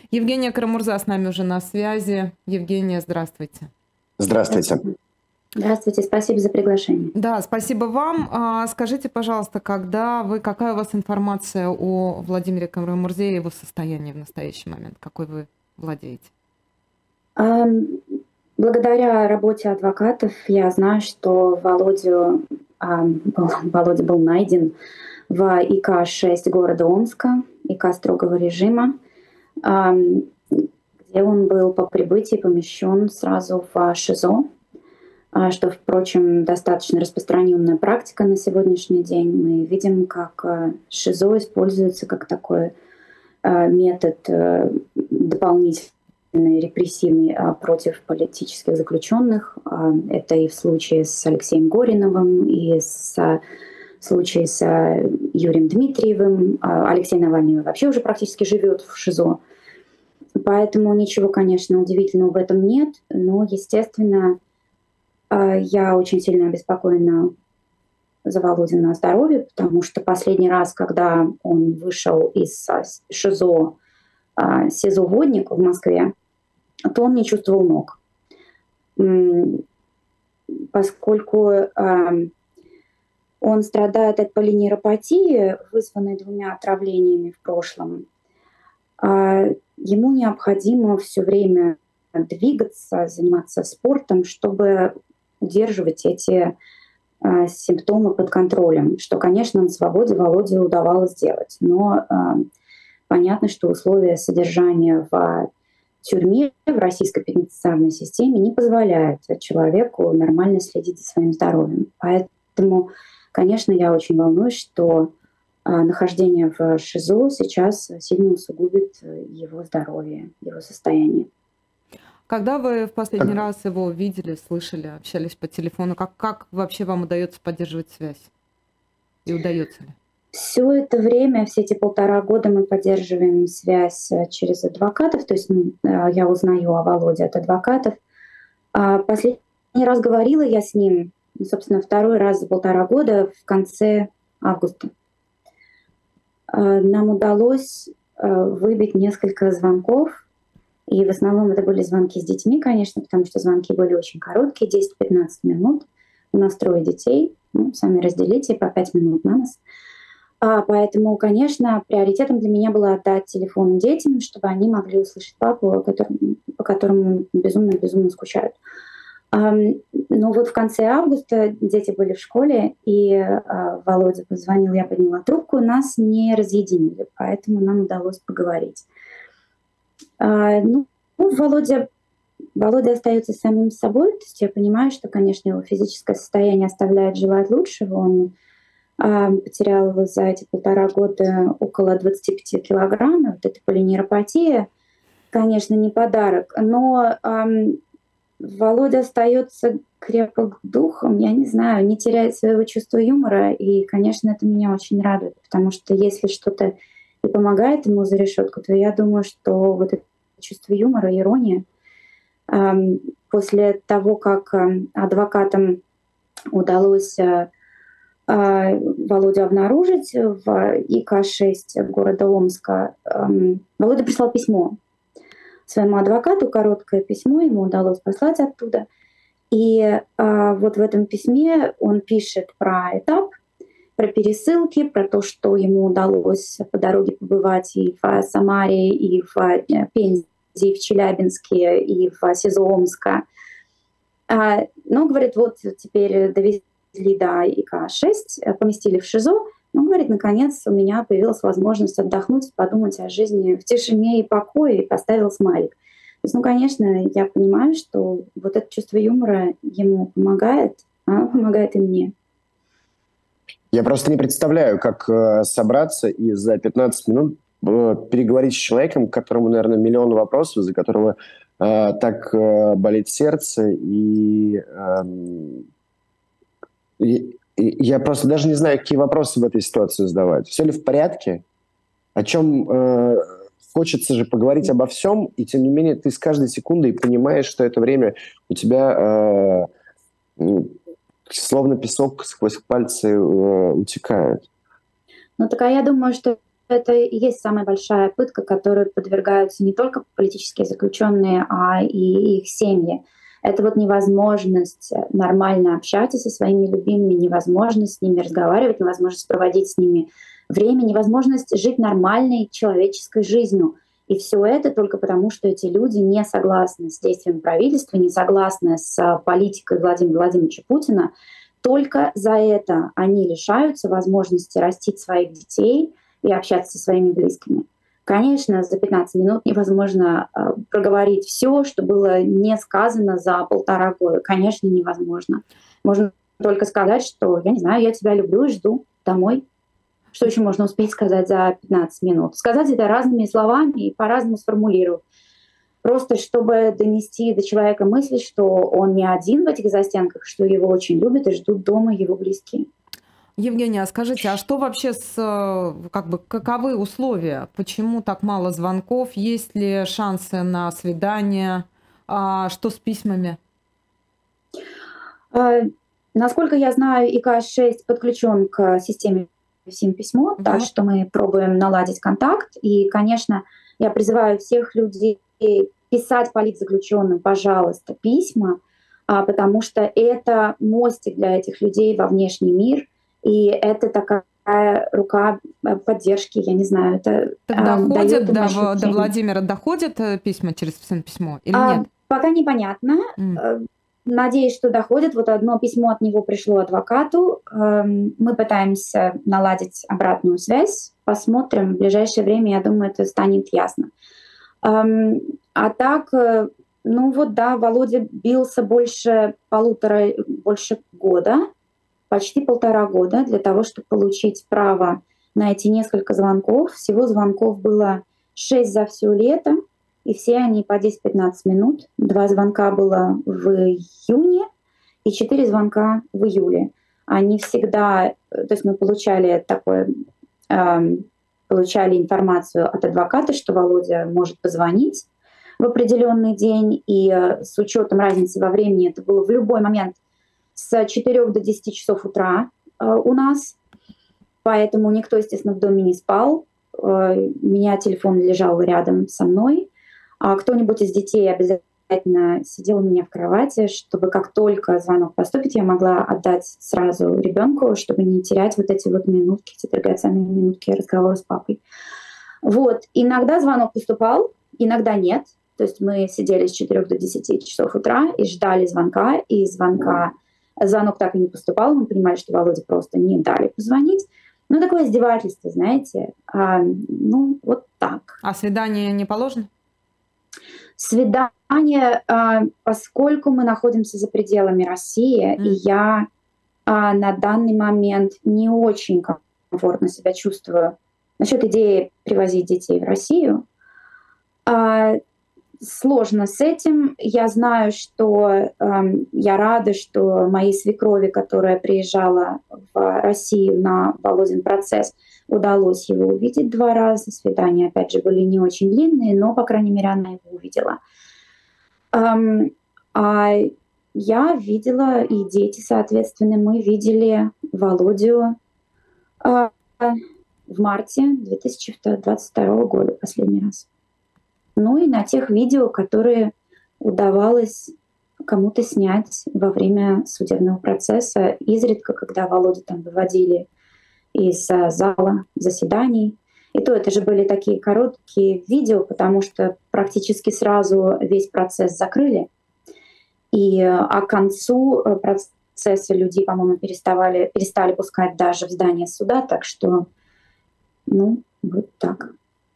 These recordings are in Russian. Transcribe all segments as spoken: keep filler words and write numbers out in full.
Евгения Карамурза с нами уже на связи. Евгения, здравствуйте. Здравствуйте. Здравствуйте, спасибо за приглашение. Да, спасибо вам. А, скажите, пожалуйста, когда вы, какая у вас информация о Владимире Карамурзе и его состоянии в настоящий момент? Какой вы владеете? Ам, благодаря работе адвокатов я знаю, что Володю, ам, был, Володя был найден в И К шесть города Омска, И К строгого режима, ам, где он был по прибытии помещен сразу в ШИЗО, а, что, впрочем, достаточно распространенная практика на сегодняшний день. Мы видим, как а, ШИЗО используется как такой а, метод а, дополнительный, репрессивный а, против политических заключенных. А, это и в случае с Алексеем Гориновым, и с, а, в случае с а, Юрием Дмитриевым. А, Алексей Навальный вообще уже практически живет в ШИЗО. Поэтому ничего, конечно, удивительного в этом нет. Но, естественно, а, я очень сильно обеспокоена за Володина здоровье, потому что последний раз, когда он вышел из а, ШИЗО, а, СИЗО «Водник» в Москве, то он не чувствовал ног. Поскольку а, он страдает от полинейропатии, вызванной двумя отравлениями в прошлом, а, ему необходимо все время двигаться, заниматься спортом, чтобы удерживать эти а, симптомы под контролем, что, конечно, на свободе Володе удавалось сделать. Но а, понятно, что условия содержания в тюрьме в российской пенитенциарной системе не позволяют человеку нормально следить за своим здоровьем. Поэтому, конечно, я очень волнуюсь, что а, нахождение в ШИЗО сейчас сильно усугубит его здоровье, его состояние. Когда вы в последний раз его видели, слышали, общались по телефону, как, как вообще вам удается поддерживать связь? И удается ли? Все это время, все эти полтора года мы поддерживаем связь через адвокатов, то есть ну, я узнаю о Володе от адвокатов. А последний раз говорила я с ним, собственно, второй раз за полтора года в конце августа. Нам удалось выбить несколько звонков, и в основном это были звонки с детьми, конечно, потому что звонки были очень короткие, десять-пятнадцать минут. У нас трое детей, ну, сами разделите по пять минут на нас. А, поэтому, конечно, приоритетом для меня было отдать телефон детям, чтобы они могли услышать папу, который, по которому безумно-безумно скучают. А, но вот в конце августа дети были в школе, и а, Володя позвонил, я подняла трубку, нас не разъединили, поэтому нам удалось поговорить. А, ну, Володя, Володя остается самим собой, то есть я понимаю, что, конечно, его физическое состояние оставляет желать лучшего, он потерял за эти полтора года около двадцати пяти килограмм. Вот эта полинейропатия, конечно, не подарок. Но эм, Володя остается крепок духом, я не знаю, не теряет своего чувства юмора. И, конечно, это меня очень радует, потому что если что-то и помогает ему за решетку, то я думаю, что вот это чувство юмора, ирония, эм, после того, как эм, адвокатам удалось э, Володю обнаружить в И К шесть города Омска, Володя прислал письмо своему адвокату, короткое письмо, ему удалось послать оттуда. И вот в этом письме он пишет про этап, про пересылки, про то, что ему удалось по дороге побывать и в Самаре, и в Пензе, и в Челябинске, и в СИЗО Омска. Но, говорит, вот теперь довезли до И К шесть, поместили в ШИЗО. Ну, говорит, наконец у меня появилась возможность отдохнуть, подумать о жизни в тишине и покое, и поставил смайлик. То есть, ну, конечно, я понимаю, что вот это чувство юмора ему помогает, а оно помогает и мне. Я просто не представляю, как э, собраться и за пятнадцать минут э, переговорить с человеком, которому, наверное, миллион вопросов, из-за которого э, так э, болит сердце, и... Э, И, и я просто даже не знаю, какие вопросы в этой ситуации задавать. Все ли в порядке? О чем э, хочется же поговорить обо всем, и тем не менее ты с каждой секундой понимаешь, что это время у тебя э, словно песок сквозь пальцы э, утекает. Ну так а я думаю, что это и есть самая большая пытка, которой подвергаются не только политические заключенные, а и их семьи. Это вот невозможность нормально общаться со своими любимыми, невозможность с ними разговаривать, невозможность проводить с ними время, невозможность жить нормальной человеческой жизнью. И все это только потому, что эти люди не согласны с действиями правительства, не согласны с политикой Владимира Владимировича Путина. Только за это они лишаются возможности растить своих детей и общаться со своими близкими. Конечно, за пятнадцать минут невозможно э, проговорить все, что было не сказано за полтора года. Конечно, невозможно. Можно только сказать, что, я не знаю, я тебя люблю и жду домой. Что еще можно успеть сказать за пятнадцать минут? Сказать это разными словами и по-разному сформулировать. Просто чтобы донести до человека мысль, что он не один в этих застенках, что его очень любят и ждут дома его близкие. Евгения, а скажите, а что вообще с, как бы, каковы условия? Почему так мало звонков? Есть ли шансы на свидание? А что с письмами? А, насколько я знаю, И К шесть подключен к системе СИМ-письмо, Да. так что мы пробуем наладить контакт. И, конечно, я призываю всех людей писать политзаключенным, пожалуйста, письма, а, потому что это мостик для этих людей во внешний мир. И это такая рука поддержки, я не знаю, это Так а, доходят даёт им до, ощущение. до Владимира, доходят э, письма через письмо или А, нет? пока непонятно. М. Э, Надеюсь, что доходит. Вот одно письмо от него пришло адвокату. Эм, Мы пытаемся наладить обратную связь. Посмотрим. В ближайшее время, я думаю, это станет ясно. Эм, А так, э, ну вот да, Володя бился больше полутора, больше года, почти полтора года для того, чтобы получить право на эти несколько звонков. Всего звонков было шесть за все лето, и все они по десять-пятнадцать минут. Два звонка было в июне и четыре звонка в июле. Они всегда, то есть мы получали такое, эм, получали информацию от адвоката, что Володя может позвонить в определенный день, и э, с учетом разницы во времени это было в любой момент с четырёх до десяти часов утра э, у нас, поэтому никто, естественно, в доме не спал. Э, у меня телефон лежал рядом со мной, а кто-нибудь из детей обязательно сидел у меня в кровати, чтобы как только звонок поступит, я могла отдать сразу ребенку, чтобы не терять вот эти вот минутки, эти драгоценные минутки разговора с папой. Вот. Иногда звонок поступал, иногда нет. То есть мы сидели с четырёх до десяти часов утра и ждали звонка, и звонка звонок так и не поступал. Мы понимали, что Володе просто не дали позвонить. Ну, такое издевательство, знаете. А, ну, вот так. А свидание не положено? Свидание, а, поскольку мы находимся за пределами России, Mm. и я а, на данный момент не очень комфортно себя чувствую насчет идеи привозить детей в Россию, а, сложно с этим. Я знаю, что э, я рада, что моей свекрови, которая приезжала в Россию на Володин процесс, удалось его увидеть два раза. Свидания, опять же, были не очень длинные, но, по крайней мере, она его увидела. Эм, а я видела, и дети, соответственно, мы видели Володю э, в марте две тысячи двадцать второго года последний раз. Ну и на тех видео, которые удавалось кому-то снять во время судебного процесса, изредка, когда Володю там выводили из зала заседаний. И то это же были такие короткие видео, потому что практически сразу весь процесс закрыли. И а к концу процесса людей, по-моему, переставали, перестали пускать даже в здание суда, так что, ну, вот так.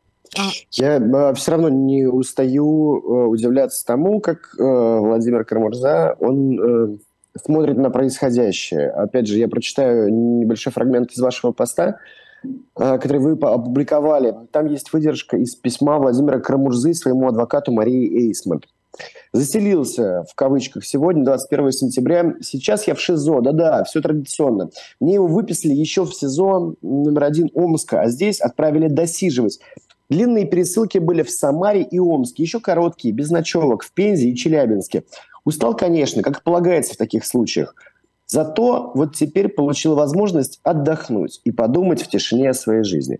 Я э, все равно не устаю э, удивляться тому, как э, Владимир Карамурза, он э, смотрит на происходящее. Опять же, я прочитаю небольшой фрагмент из вашего поста, э, который вы опубликовали. Там есть выдержка из письма Владимира Карамурзы своему адвокату Марии Эйсмонт. «Заселился, в кавычках, сегодня, двадцать первого сентября. Сейчас я в ШИЗО. Да-да, все традиционно. Мне его выписали еще в СИЗО номер один Омска, а здесь отправили досиживать. Длинные пересылки были в Самаре и Омске, еще короткие, без ночевок, в Пензе и Челябинске. Устал, конечно, как полагается в таких случаях. Зато вот теперь получил возможность отдохнуть и подумать в тишине о своей жизни».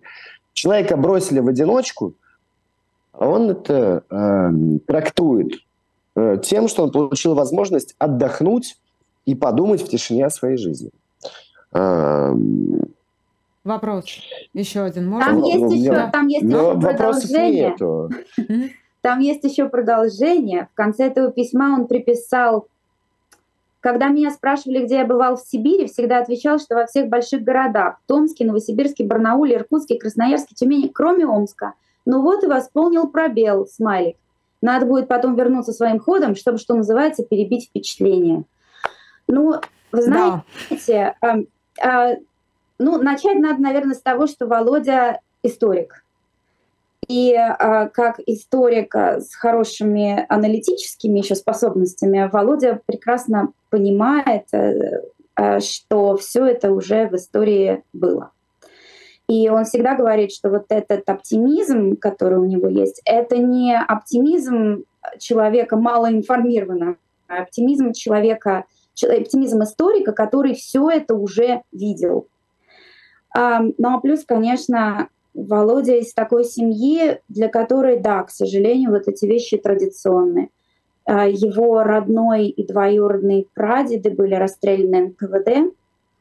Человека бросили в одиночку, а он это э, трактует э, тем, что он получил возможность отдохнуть и подумать в тишине о своей жизни. Э, Вопрос еще один. Там Можно? есть ну, еще, я- там есть но еще вопросов продолжение. нету. Мгм. Там есть еще продолжение. В конце этого письма он приписал: когда меня спрашивали, где я бывал в Сибири, всегда отвечал, что во всех больших городах: Томске, Новосибирске, Барнауле, Иркутске, Красноярске, Тюмени, кроме Омска. Ну вот и восполнил пробел, смайлик. Надо будет потом вернуться своим ходом, чтобы, что называется, перебить впечатление. Ну, вы Да. знаете, а, а, ну, начать надо, наверное, с того, что Володя историк. И а, как историк а, с хорошими аналитическими еще способностями, Володя прекрасно понимает, э, э, что все это уже в истории было. И он всегда говорит, что вот этот оптимизм, который у него есть, это не оптимизм человека малоинформированного, а оптимизм человека, ч- оптимизм историка, который все это уже видел. А, ну а плюс, конечно, Володя из такой семьи, для которой, да, к сожалению, вот эти вещи традиционные. А, Его родной и двоюродные прадеды были расстреляны эн ка вэ дэ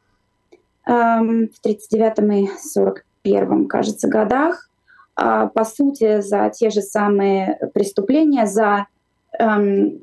ам, в тридцать девятом и сорок первом, кажется, годах. А, По сути, за те же самые преступления, за, эм,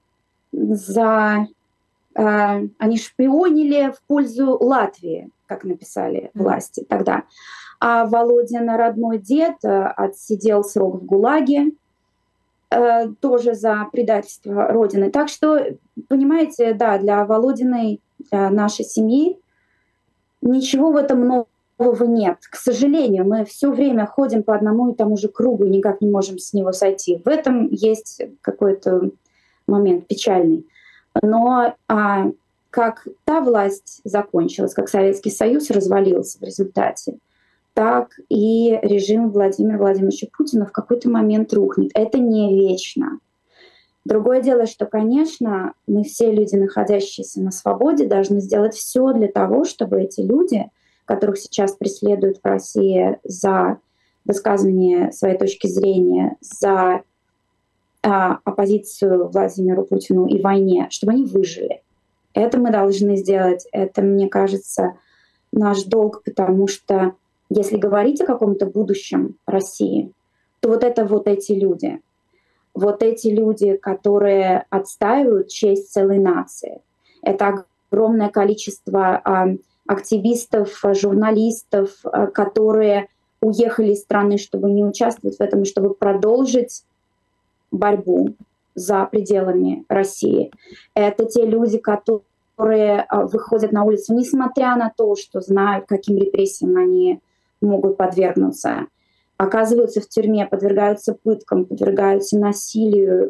за а, они шпионили в пользу Латвии, как написали Мгм. власти тогда. А Володин родной дед э, отсидел срок в ГУЛАГе, э, тоже за предательство Родины. Так что, понимаете, да, для Володиной, для нашей семьи ничего в этом нового нет. К сожалению, мы все время ходим по одному и тому же кругу и никак не можем с него сойти. В этом есть какой-то момент печальный. Но а, как та власть закончилась, как Советский Союз развалился в результате, так и режим Владимира Владимировича Путина в какой-то момент рухнет. Это не вечно. Другое дело, что, конечно, мы все люди, находящиеся на свободе, должны сделать все для того, чтобы эти люди, которых сейчас преследуют в России за высказывание своей точки зрения, за а, оппозицию Владимиру Путину и войне, чтобы они выжили. Это мы должны сделать. Это, мне кажется, наш долг, потому что если говорить о каком-то будущем России, то вот это вот эти люди. Вот эти люди, которые отстаивают честь целой нации. Это огромное количество а, активистов, журналистов, а, которые уехали из страны, чтобы не участвовать в этом, и чтобы продолжить борьбу за пределами России. Это те люди, которые выходят на улицу, несмотря на то, что знают, каким репрессиям они могут подвергнуться. Оказываются в тюрьме, подвергаются пыткам, подвергаются насилию.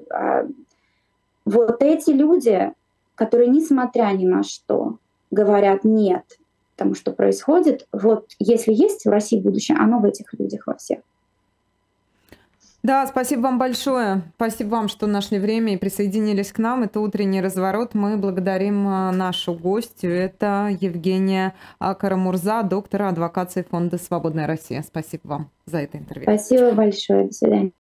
Вот эти люди, которые, несмотря ни на что, говорят «нет» тому, что происходит, вот если есть в России будущее, оно в этих людях во всех. Да, спасибо вам большое. Спасибо вам, что нашли время и присоединились к нам. Это «Утренний разворот». Мы благодарим а, нашу гостью. Это Евгения а, Карамурза, доктор адвокации Фонда «Свободная Россия». Спасибо вам за это интервью. Спасибо большое. До свидания.